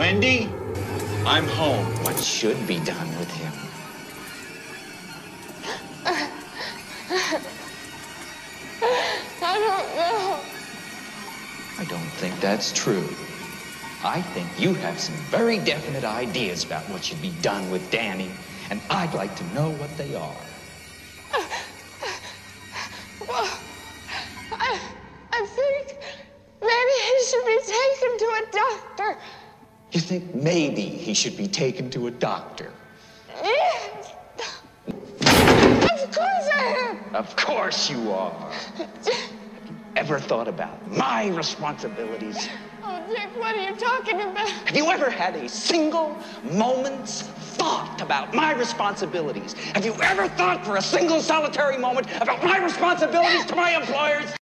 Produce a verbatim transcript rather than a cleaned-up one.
Wendy, I'm home. What should be done with him? I don't know. I don't think that's true. I think you have some very definite ideas about what should be done with Danny, and I'd like to know what they are. Well, I, I think maybe he should be taken to a doctor. You think maybe he should be taken to a doctor? Yes. Of course I am. Of course you are. Have you ever thought about my responsibilities? Oh, Dick, what are you talking about? Have you ever had a single moment's thought about my responsibilities? Have you ever thought for a single solitary moment about my responsibilities to my employers?